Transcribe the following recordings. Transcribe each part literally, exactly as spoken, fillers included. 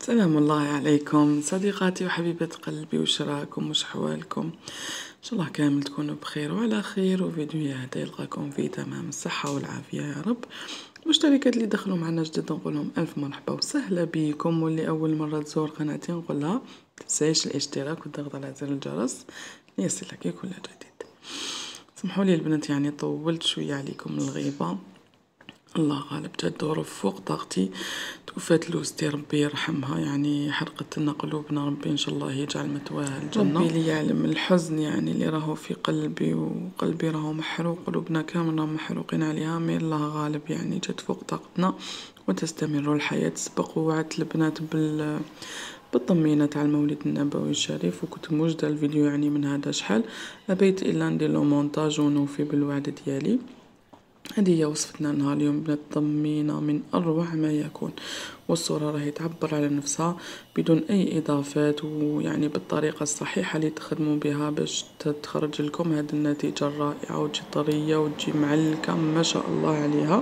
سلام الله عليكم صديقاتي وحبيبة قلبي، وش راكم وش حوالكم؟ ان شاء الله كامل تكونوا بخير وعلى خير، وفيديو هذا يلقاكم في تمام الصحة والعافية يا رب. المشتركات اللي دخلوا معنا جديد نقول لهم الف مرحبا وسهلا بكم، واللي اول مرة تزور قناتي نقول لها تنسايش الاشتراك والضغط على زر الجرس ليصلك كل جديد. سمحوا لي البنات، يعني طولت شوية عليكم الغيبة، الله غالب جد ظروف فوق طاقتي. توفات لوزتي ربي يرحمها، يعني حرقت لنا قلوبنا، ربي ان شاء الله يجعل مثواها الجنة. ربي لي يعلم الحزن يعني اللي راهو في قلبي، وقلبي راهو محروق، قلوبنا كامل راهو محروقين عليها، مي الله غالب يعني جد فوق طاقتنا وتستمر الحياة. سبق ووعدت البنات بال بالطمينة تاع المولد النبوي الشريف، وكنت موجدة الفيديو يعني من هذا شحال، ابيت الا ندير له مونتاج ونوفي بالوعد ديالي. هذه هي وصفتنا نهار اليوم بنات، طمينة من أروع ما يكون، والصورة راهي تعبر على نفسها بدون أي إضافات، ويعني بالطريقة الصحيحة اللي تخدموا بها باش تخرج لكم هذه النتيجة الرائعة، وتجي طرية وتجي معلكة ما شاء الله عليها.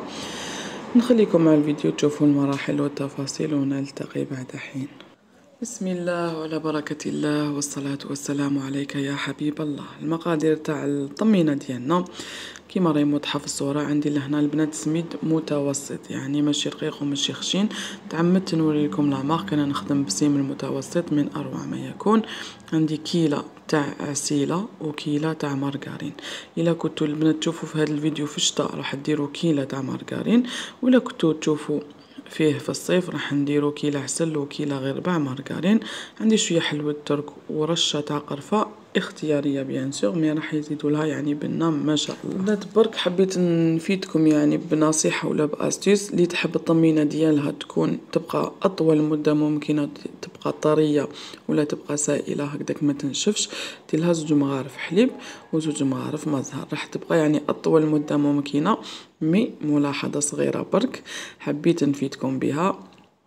نخليكم مع الفيديو تشوفوا المراحل والتفاصيل، ونلتقي بعد حين. بسم الله وعلى بركة الله والصلاة والسلام عليك يا حبيب الله. المقادير تاع الطمينة ديالنا كيما راهي موضحة في الصورة. عندي لهنا البنات سميد متوسط، يعني ماشي رقيق وماشي خشين، تعمدت نوري لكم لا مارك، انا نخدم بسيم المتوسط من اروع ما يكون. عندي كيلة تاع عسيلة وكيلة تاع مارغرين. الا كنتو البنات تشوفوا في هذا الفيديو في الشتاء راح ديروا كيلة تاع مارغرين، ولا كنتو تشوفوا فيه في الصيف راح نديرو كيلة عسل وكيلة غير ربع مارغرين. عندي شويه حلوة ترك ورشه تاع قرفه اختياريه بيان سور، مي راح يزيدوا لها يعني بنا ما شاء الله. بنات برك حبيت نفيدكم يعني بنصيحه ولا باستيس، اللي تحب الطمينه ديالها تكون تبقى اطول مده ممكنه، تبقى طريه ولا تبقى سائله هكذاك ما تنشفش، ديرلها زوج مغارف حليب وزوج مغارف ما زهر، راح تبقى يعني اطول مده ممكنه. مي ملاحظه صغيره برك حبيت نفيدكم بها،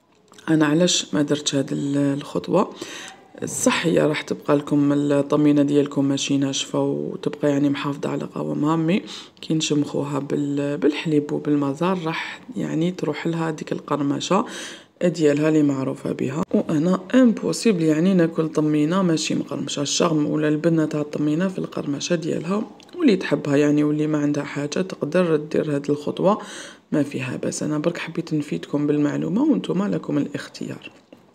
انا علاش ما درتش هذه الخطوه. صح هي راح تبقى لكم الطمينه ديالكم ماشي ناشفه وتبقى يعني محافظه على قوامها، مي كي نشمخوها بالحليب وبالمزار راح يعني تروح لها ديك القرمشه ديالها اللي معروفه بها. وانا امبوسيبل يعني ناكل طمينه ماشي مقرمشه، الشغم ولا البنه تاع الطمينه في القرمشه ديالها. واللي تحبها يعني واللي ما عندها حاجه تقدر دير هذه الخطوه ما فيها بس، انا برك حبيت نفيدكم بالمعلومه وانتم لكم الاختيار.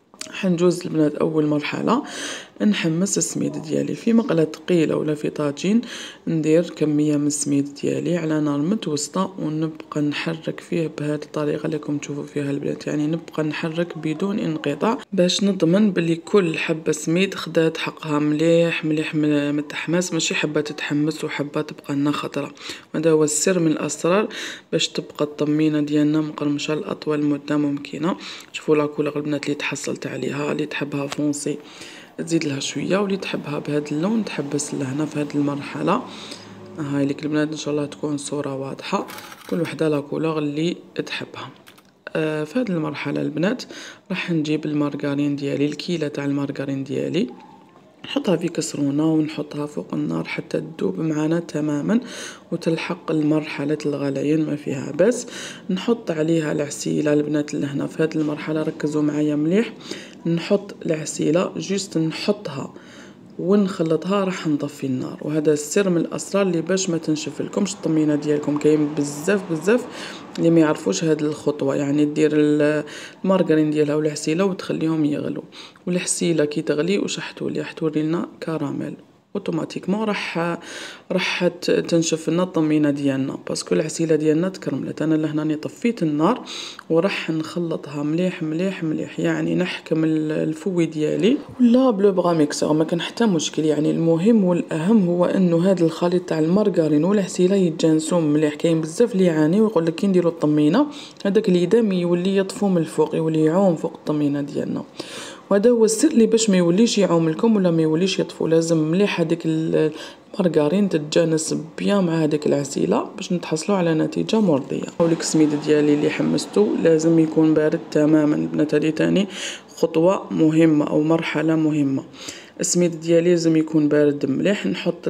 حنجوز البنات اول مرحله نحمس السميد ديالي في مقله ثقيله ولا في طاجين، ندير كميه من السميد ديالي على نار متوسطه، ونبقى نحرك فيه بهذه الطريقه اللي راكم تشوفوا فيها البنات، يعني نبقى نحرك بدون انقطاع باش نضمن بلي كل حبه سميد خدات حقها مليح مليح متحمس، ماشي حبه تتحمس وحبه تبقى لنا خضره. هذا هو السر من الاسرار باش تبقى الطمينه ديالنا مقرمشه لاطول مده ممكنه. شوفوا لا كولور البنات اللي تحصلت عليها، اللي تحبها فونسي تزيد لها شويه، واللي تحبها بهذا اللون تحبس لهنا في هذه المرحله. هاي لك البنات ان شاء الله تكون صوره واضحه، كل وحده لا كولور اللي تحبها. آه في هذه المرحله البنات راح نجيب المارغرين ديالي، الكيله تاع المارغرين ديالي نحطها في كسرونه ونحطها فوق النار حتى تذوب معنا تماما وتلحق المرحله الغليان ما فيها بس. نحط عليها العسيله البنات اللي هنا في هذه المرحله ركزوا معايا مليح، نحط العسيله جوست نحطها ونخلطها، راح نطفي النار. وهذا السر من الاسرار اللي باش ما تنشف لكمش الطمينه ديالكم. كاين بزاف بزاف اللي ما يعرفوش هذه الخطوه، يعني دير المارغرين ديالها والعسيله وتخليهم يغلوا، والعسيله كي تغلي وش حتولي راح توري لنا كراميل اوتوماتيكمون، راح راح تنشف لنا الطمينه ديالنا باسكو العسيله ديالنا تكرملت. انا لهنا طفيت النار وراح نخلطها مليح مليح مليح، يعني نحكم الفوي ديالي ولا بلو بغا ميكسور ما كان حتى مشكل. يعني المهم والاهم هو انه هذا الخليط تاع المارغرين والعسيله يتجانسوا مليح. كاين بزاف اللي يعاني ويقول لك كي نديروا الطمينه هذاك اليدام يولي يطفو من الفوق، يولي يعوم فوق الطمينه ديالنا، وهذا هو السر اللي باش ما يوليش يعوم لكم ولا ما يوليش يطفو. لازم مليح هذيك المارغرين تتجانس بيان مع هذيك العسيله باش نتحصلوا على نتيجه مرضيه. ولك السميد ديالي اللي حمستو لازم يكون بارد تماما البنات، هذه ثاني خطوه مهمه او مرحله مهمه. السميد ديالي لازم يكون بارد مليح. نحط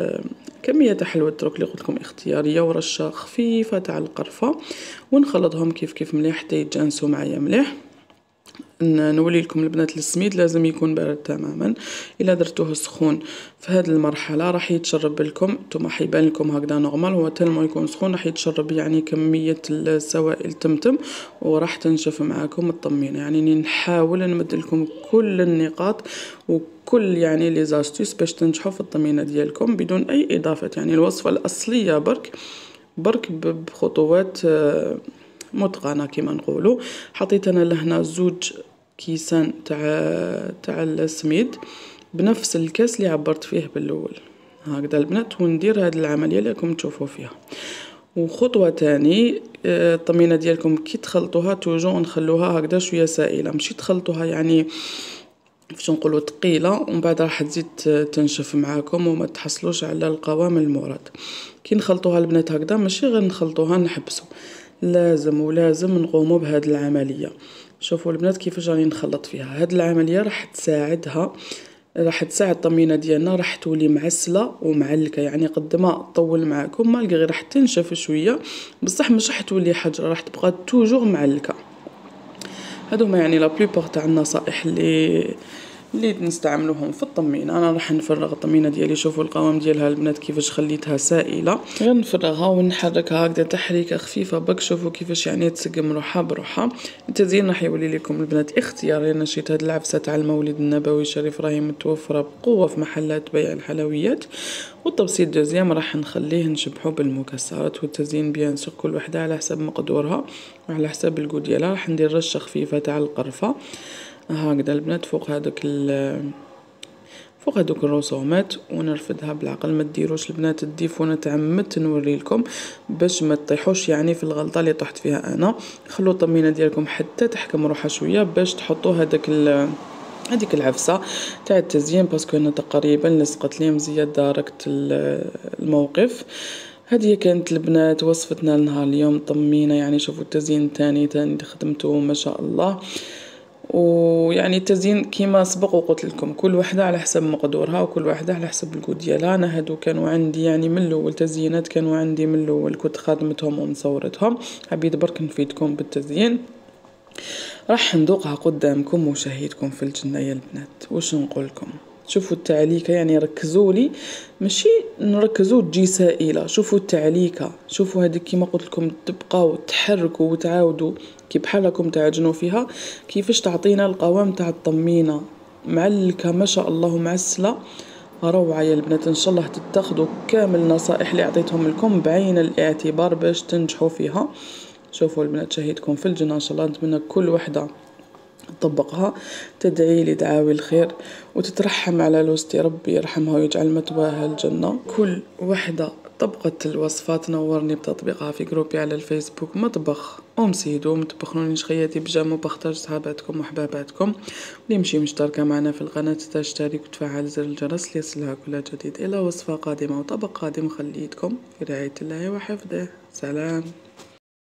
كميه تاع حلوه الترك اللي قلت لكم اختياريه ورشه خفيفه تاع القرفه، ونخلطهم كيف كيف مليح حتى يتجانسوا معايا مليح. نولي لكم البنات السميد لازم يكون بارد تماما. الا درتوه سخون في هذه المرحله راح يتشرب لكم، نتوما حيبان لكم هكذا نورمال، هو تلمو يكون سخون راح يتشرب يعني كميه السوائل تمتم وراح تنشف معاكم الطمينه. يعني نحاول نمد لكم كل النقاط وكل يعني لي زاستيس باش تنجحوا في الطمينه ديالكم بدون اي اضافات. يعني الوصفه الاصليه برك برك بخطوات متقنه كما نقولوا. حطيت انا لهنا زوج كيسان تاع تاع السميد بنفس الكاس اللي عبرت فيه بالاول هكذا البنات، وندير هذه العمليه اللي راكم تشوفوا فيها. وخطوه تاني الطمينه ديالكم كي تخلطوها توجو نخلوها هكذا شويه سائله، ماشي تخلطوها يعني باش نقولوا ثقيله ومن بعد راح تزيد تنشف معاكم وما تحصلوش على القوام المراد. كي نخلطوها البنات هكذا ماشي غير نخلطوها نحبسوا، لازم ولازم نقوموا بهذه العمليه. شوفوا البنات كيفاش راني نخلط فيها. هذه العمليه راح تساعدها راح تساعد الطمينه ديالنا راح تولي معسله ومعلكه، يعني قد ما طول معاكم ما غير راح تنشف شويه بصح مش راح تولي حجره، راح تبقى توجور معلكه. هادو ما يعني لا بلوبار تاع النصائح اللي اللي نستعملوهم في الطمينه. انا راح نفرغ الطمينه ديالي، شوفوا القوام ديالها البنات كيفاش خليتها سائله، غير نفرغها ونحركها هكذا تحريكه خفيفه برك. شوفوا كيفاش يعني تسقم روحها بروحها. التزيين راح يولي لكم البنات اختياري. انا شريت هاد العفسه تاع المولد النبوي الشريف راهي متوفره بقوه في محلات بيع الحلويات. والتبسيط دوزيام راح نخليه نشبحه بالمكسرات. والتزيين بيان سور كل وحده على حسب مقدورها وعلى حسب الجو ديالها. راح ندير رشه خفيفه تاع القرفه هكذا البنات فوق هذوك فوق هذوك الرسومات ونرفدها بالعقل. ما ديروش البنات الديف وانا تعمدت نوري لكم باش ما تطيحوش يعني في الغلطه اللي طحت فيها انا. خلوا الطمينه ديالكم حتى تحكم روحها شويه باش تحطوا هذاك هذيك العفسه تاع التزيين باسكو انا تقريبا لصقت لي مزيان داركت الموقف. هذه كانت البنات وصفتنا لنهار اليوم طمينه. يعني شوفوا التزيين تاني تاني خدمته ما شاء الله. ويعني التزيين كيما سبق وقلت لكم كل وحده على حسب مقدورها وكل وحده على حسب الجود ديالها. انا هادو كانوا عندي يعني من الاول تزيينات كانوا عندي من الاول كنت خادمتهم ومصورتهم. حبيت برك نفيدكم بالتزيين. راح ندوقها قدامكم وشهيتكم في الجنه يا البنات. واش نقول لكم شوفوا التعليكه يعني ركزوا لي ماشي نركزوا تجي سائله. شوفوا التعليكه شوفوا هذيك كيما قلت لكم تبقاو تحركوا وتعاودوا كي بحال راكم تعجنوا فيها كيفاش تعطينا القوام تاع الطمينه معلكه ما شاء الله معسله روعه يا البنات. ان شاء الله تتخذوا كامل النصائح اللي عطيتهم لكم بعين الاعتبار باش تنجحوا فيها. شوفوا البنات شهيتكم في الجنه ان شاء الله. نتمنى كل وحده تطبقها تدعي لي دعاوي الخير وتترحم على لوستي ربي يرحمها ويجعل مثواها الجنة. كل وحدة طبقت الوصفات نورني بتطبيقها في جروبي على الفيسبوك مطبخ ام سيدو. مطبخوني شخياتي بجامو بختار صحاباتكم وحباباتكم. اللي مشي مشتركة معنا في القناة تشترك وتفعل زر الجرس ليصلها كل جديد. الى وصفة قادمة وطبق قادم خليتكم في رعاية الله وحفظه. سلام.